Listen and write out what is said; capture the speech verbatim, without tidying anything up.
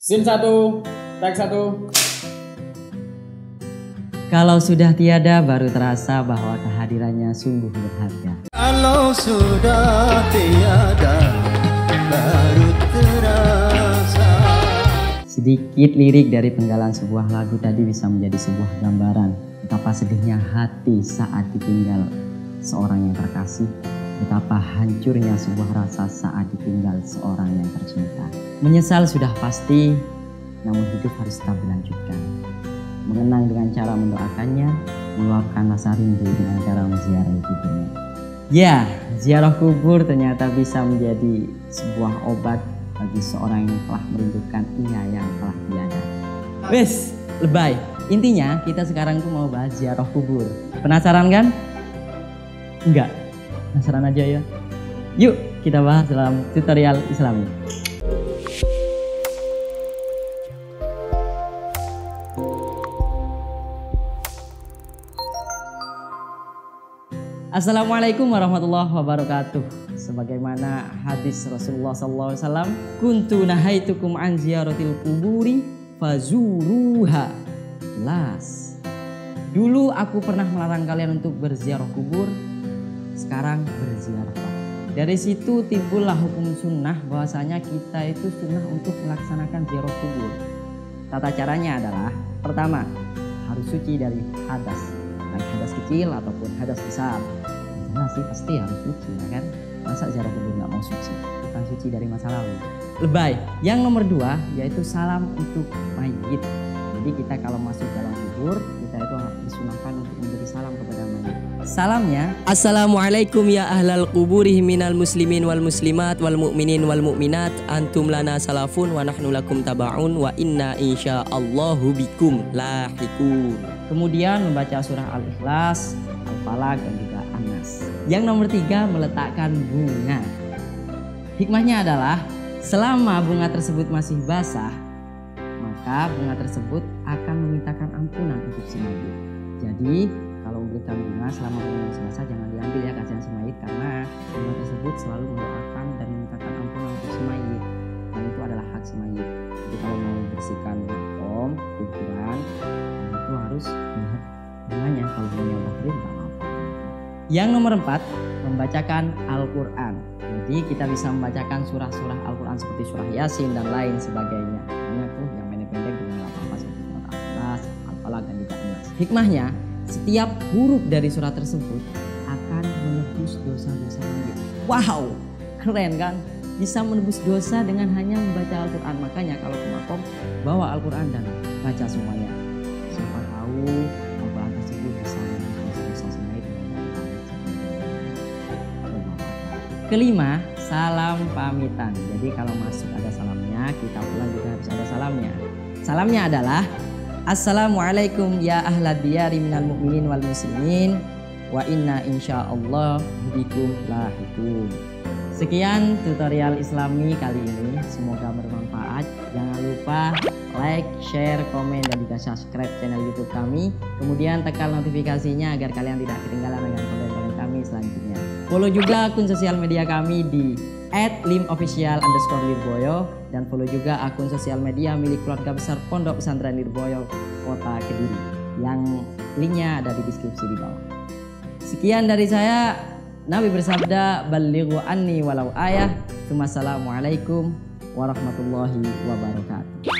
Scene satu, tag satu. Kalau sudah tiada baru terasa bahwa kehadirannya sungguh berharga. Kalau sudah tiada baru terasa. Sedikit lirik dari penggalan sebuah lagu tadi bisa menjadi sebuah gambaran betapa sedihnya hati saat ditinggal seorang yang terkasih, betapa hancurnya sebuah rasa saat ditinggal seorang yang tercinta. Menyesal sudah pasti, namun hidup harus tetap dilanjutkan. Mengenang dengan cara mendoakannya, meluapkan rasa rindu dengan cara menziarahi kuburnya. Ya, ziarah kubur ternyata bisa menjadi sebuah obat bagi seorang yang telah merindukan ia yang telah tiada. Wes, lebay. Intinya kita sekarang tuh mau bahas ziarah kubur. Penasaran kan? Enggak? Penasaran aja ya? Yuk kita bahas dalam tutorial Islami. Assalamualaikum warahmatullahi wabarakatuh. Sebagaimana hadis Rasulullah sallallahu alaihi wasallam, kuntu nahaitukum an ziyaratil kuburi fazuruha. Jelas. Dulu aku pernah melarang kalian untuk berziarah kubur, sekarang berziarah. Dari situ timbullah hukum sunnah bahwasanya kita itu sunnah untuk melaksanakan ziarah kubur. Tata caranya adalah, pertama, harus suci dari hadas, baik hadas kecil ataupun hadas besar. Jelas sih pasti harus suci, ya kan? Masa ziarah kubur nggak mau suci? Bukan suci dari masa lalu. Lebay. Yang nomor dua yaitu salam untuk mayit. Jadi kita kalau masuk dalam kubur, kita itu disunahkan untuk memberi salam kepada mayit. Salamnya, Assalamualaikum ya ahlal kuburi minal muslimin wal muslimat wal mu'minin wal mu'minat, antum lana salafun wa nahnu lakum taba'un wa inna insya'allahu bikum lahikun. Kemudian membaca surah Al-Ikhlas, Al-Falaq dan juga An-Nas. Yang nomor tiga, meletakkan bunga. Hikmahnya adalah selama bunga tersebut masih basah, maka bunga tersebut akan memintakan ampunan untuk si mayit. Jadi kalau memberikan bunga selama bunga masih basah jangan diambil ya, kasihan si mayit, karena bunga tersebut selalu mendoakan dan memintakan ampunan untuk si mayit, dan itu adalah hak si mayit. Jadi kalau mau membersihkan makom, kuburan, itu harus melihat bunganya. Kalau bunganya udah kering tak apa. Yang nomor empat, membacakan Al-Quran. Jadi kita bisa membacakan surah-surah Al-Quran seperti surah Yasin dan lain sebagainya. Banyak tuh yang pendek-pendek dengan apa-apa seperti surat Al-Ikhlas, Al-Falaq dan juga An-Nas. Hikmahnya, setiap huruf dari surah tersebut akan menebus dosa-dosa mayit. Wow, keren kan? Bisa menebus dosa dengan hanya membaca Al-Quran. Makanya kalau ke makom, bawa Al-Quran dan baca semuanya. Siapa tahu Al-Quran tersebut bisa menebus dosa-dosa si mayit. Kelima, salam pamitan. Jadi kalau masuk ada salamnya, kita pulang juga harus ada salamnya. Salamnya adalah Assalamualaikum ya ahlad diyari minal mu'minin wal muslimin wa inna insya'allah bikum lahikun. Sekian tutorial Islami kali ini, semoga bermanfaat. Jangan lupa like, share, komen, dan juga subscribe channel YouTube kami. Kemudian tekan notifikasinya agar kalian tidak ketinggalan dengan konten-konten kami selanjutnya. Follow juga akun sosial media kami di at limofficial underscore lirboyo, dan follow juga akun sosial media milik keluarga besar Pondok Pesantren Lirboyo Kota Kediri, yang linknya ada di deskripsi di bawah. Sekian dari saya. Nabi bersabda, balighu anni walau ayah. Wassalamualaikum warahmatullahi wabarakatuh.